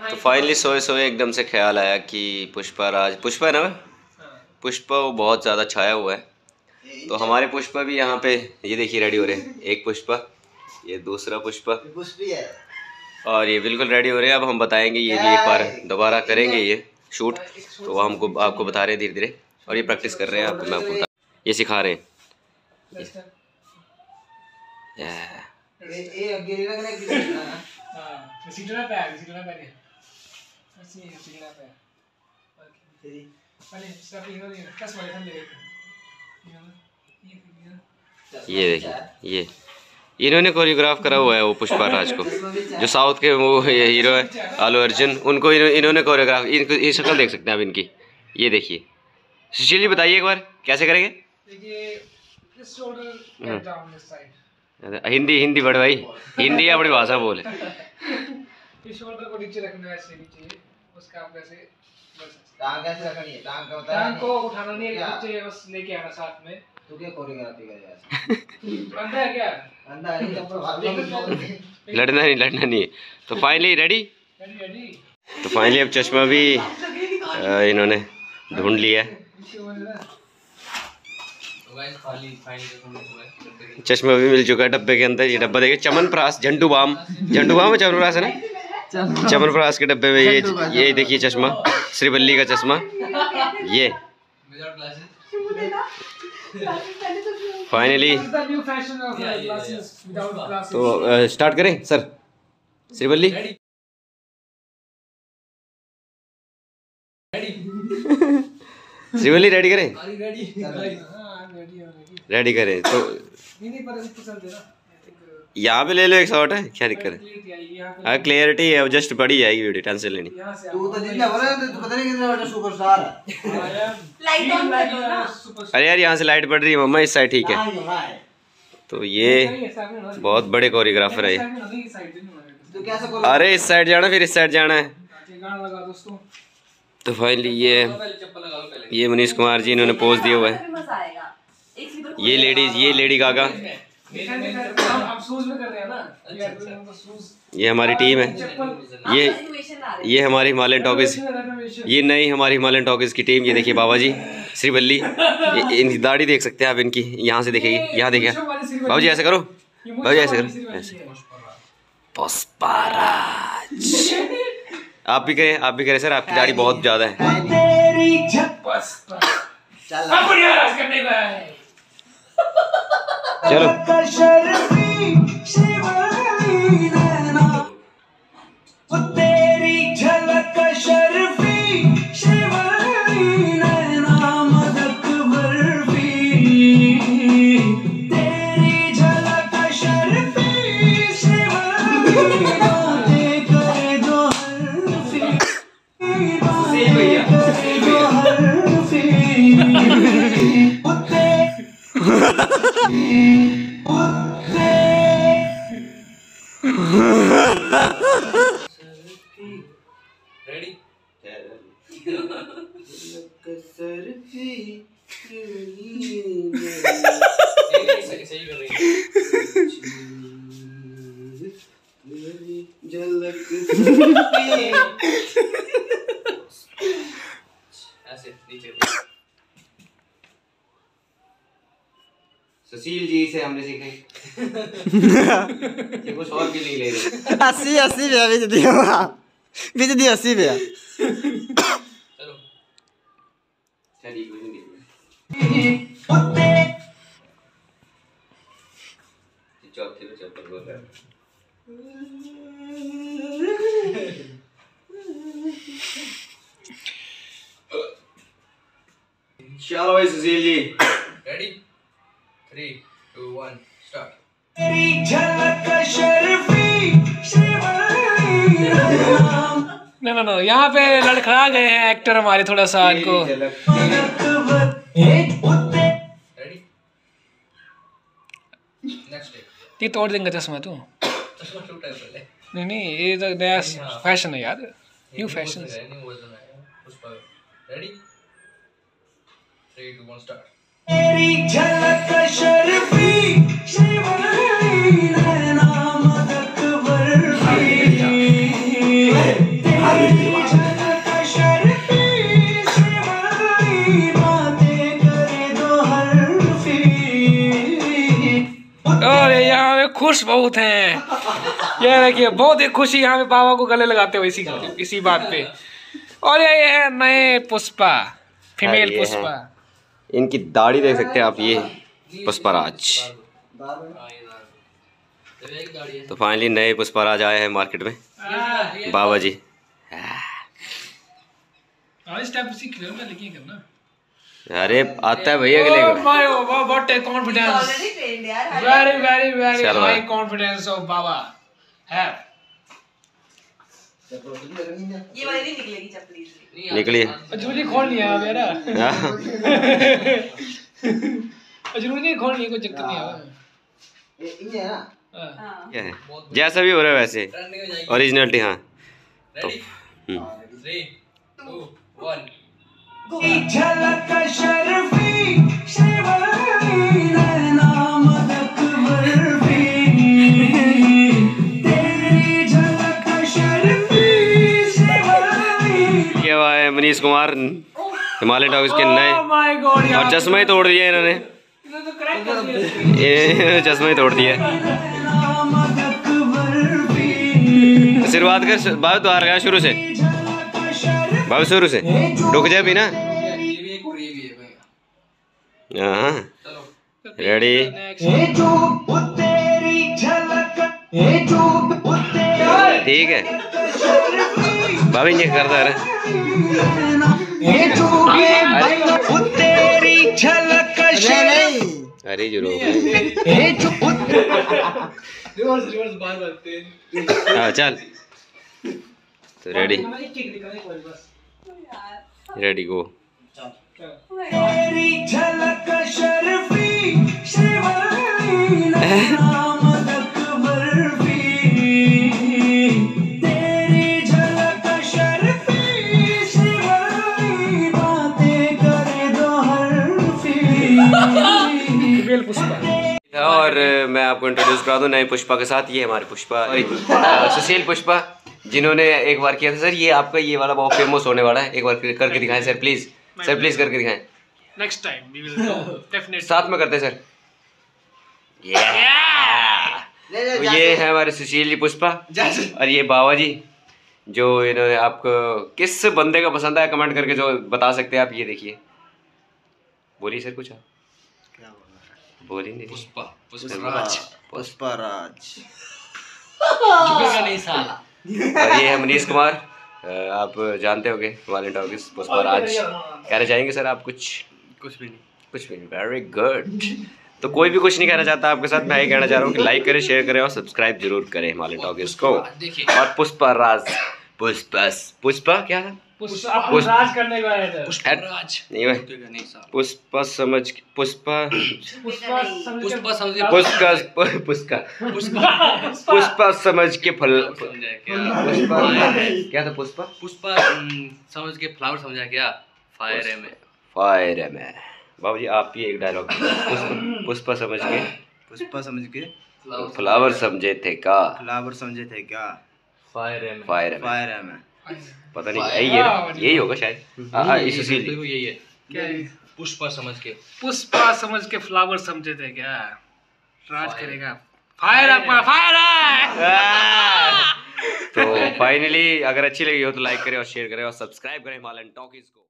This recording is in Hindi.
तो फाइनली सोए सोए एकदम से ख्याल आया कि पुष्पा राज, पुष्पा है ना, पुष्पा वो बहुत ज़्यादा छाया हुआ है। तो हमारे पुष्पा भी यहाँ पे ये देखिए रेडी हो रहे हैं। एक पुष्पा, ये दूसरा पुष्पा, और ये बिल्कुल रेडी हो रहे हैं। अब हम बताएंगे, ये भी एक बार दोबारा करेंगे ये शूट, तो वो हमको आपको बता रहे हैं धीरे धीरे, और ये प्रैक्टिस कर रहे हैं। आपको मैं आपको ये सिखा रहे हैं। ये देखिए, ये इन्होंने कोरियोग्राफ करा हुआ है वो पुष्पा राज को, जो साउथ के वो हीरो है आलू अर्जुन, उनको इन्होंने कोरियोग्राफ, इनको ये शक्ल देख सकते हैं आप इनकी। ये देखिए, सुशील जी बताइए एक बार कैसे करेंगे। हिंदी हिंदी बड़े भाई, हिंदी या बड़ी भाषा बोले। शोल्डर को नीचे रखना है, ऐसे नीचे, उसका आप ऐसे टांग कैसे रखनी है, टांग को उठाना नहीं है, नीचे बस लेके आना साथ में। तू क्या कोरियोग्राफी करेगा? अंधा है क्या? अंधा है, लड़ना नहीं है। तो फाइनली रेडी। तो फाइनली अब चश्मा भी इन्होंने ढूंढ लिया है। चश्मा भी मिल चुका है डब्बे के अंदर। ये डब्बा देखिए, चमनप्राश झंडूबाम, झंडूबाम है चमनप्राश है ना, चमनप्राश के डब्बे में ये देखिए चश्मा, श्रीवल्ली का चश्मा ये। फाइनली तो स्टार्ट करें सर। श्रीवल्ली श्रीवल्ली रेडी करें, रेडी करें तो यहाँ पे ले लो, एक शॉट है, क्या दिक्कत है। हाँ क्लियरिटी है, जस्ट बढ़ी जाएगी वीडियो, टेंशन लेनी। अरे यार यहाँ से लाइट पड़ रही है मम्मा, इस साइड ठीक है। तो ये बहुत बड़े कोरियोग्राफर है ये। अरे इस साइड जाना, फिर इस साइड जाना है। तो फाइनली ये मनीष कुमार जी इन्होंने पोज दिया हुआ है। ये लेडीज, ये लेडी गागा, ये हमारी टीम है। ये हमारी हिमालयन टॉकीज, ये नई हमारी हिमालयन टॉकीज की टीम। ये देखिए बाबा जी श्रीवल्ली, इनकी दाढ़ी देख सकते हैं आप इनकी, यहाँ से देखेगी, यहाँ देखिए बाबू जी, ऐसे करो बाबू जी, ऐसे करो, ऐसे। पुष्पाराज आप भी करें सर, आपकी दाढ़ी बहुत ज्यादा है। चलो रेडी। सही कर रही है। ऐसे नीचे। सुशील जी से हमने सीखा ये कुछ और भी नहीं ले रहे। 80 भैया बीच दिया, बीच दिया 80 भैया। चलो चलिए कोई नहीं, चौथे में चप्पल बोल रहा है। चलो भाई Sushil ji ready, 3, 2, 1 start. No यहाँ पे लड़खड़ा गए हैं एक्टर हमारे, थोड़ा सा इनको। ये तोड़ देंगे चश्मा तू। नहीं ये तो नया फैशन है यार, न्यू फैशन। Ready, 3, 2, 1 start. खुश बहुत हैं। ये देखिए बहुत ही खुशी यहाँ पे बाबा को गले लगाते हुए इसी बात पे। और ये है नए पुष्पा, फीमेल पुष्पा। इनकी दाढ़ी देख सकते हैं आप, ये पुष्पराज। तो फाइनली नए पुष्पराज आए हैं मार्केट में बाबा जी। अरे आता है भैया अगले को। What confidence, very very very high confidence of बाबा है। ये वाली नहीं निकलेगी चप्पल, निकली जरूरी खोल लिया अब यार। जरूरी खोल लिया, कोई चक्कर नहीं है। क्या है जैसा भी हो रहा है वैसे ओरिजिनलिटी। हाँ तो 3, 2, 1 ये हुआ है मनीष कुमार, हिमालय टॉकीज के नए। और चश्मा ही तोड़ दिया इन्होंने, चश्मा ही तोड़ दिया। आशीर्वाद कर बाबू, तो हार गया शुरू से बाबू, शुरू से रुक जाए भी ना। हाँ रेडी, ठीक है भाभी ये करता रहे। अरे जरूर हाँ चल, तो रेडी रेडी गो। और मैं आपको इंट्रोड्यूस करा दूं नए पुष्पा के साथ। ये हमारे पुष्पा, सुशील पुष्पा, जिन्होंने एक बार किया था। सर ये आपका ये वाला बहुत फेमस होने वाला है, एक बार करके दिखाएं सर प्लीज। सर प्लीज करके दिखाएं। Next time we will definitely साथ में करते हैं सर। तो ये है हमारे सुशील जी पुष्पा, और ये बाबा जी जो इन्होंने आपको किस बंदे का पसंद आया कमेंट करके जो बता सकते हैं आप। ये देखिए, बोलिए सर कुछ आप। बोलिए नहीं। पुष्पराज, पुष्पराज। झुकेगा नहीं साला। और ये है मनीष कुमार, आप जानते होंगे हिमालय टॉकीज पुष्पराज। कहना चाहेंगे सर आप कुछ? कुछ भी नहीं, कुछ भी नहीं। Very good. तो कोई भी कुछ नहीं कहना चाहता आपके साथ, मैं ये कहना चाह रहा हूँ कि लाइक करें, शेयर करें और सब्सक्राइब जरूर करें हिमालय टॉकीज को। और पुष्पराज, पुष्पा क्या है? पुष्पराज करने का है पुष्पराज नहीं भाई, पुष्पा समझ, पुष्पा समझ के फल, क्या था पुष्पा? पुष्पा समझ के फ्लावर समझा क्या? फायर है में, फायर है में। बाबू जी आप ही एक डायलॉग। पुष्पा समझ के, पुष्पा समझ के फ्लावर समझे थे क्या? फ्लावर समझे थे क्या? फायर है में, फायर है में। फायर है में। पता नहीं यही है ना? यही होगा शायद। हाँ सुशील बिल्कुल यही है। क्या है? पुष्पा समझ के फ्लावर समझे थे क्या? राज करेगा। फायर है, फायर है। तो फाइनली अगर अच्छी लगी हो तो लाइक करें और शेयर करें और सब्सक्राइब करें हिमालयन टॉकीज को।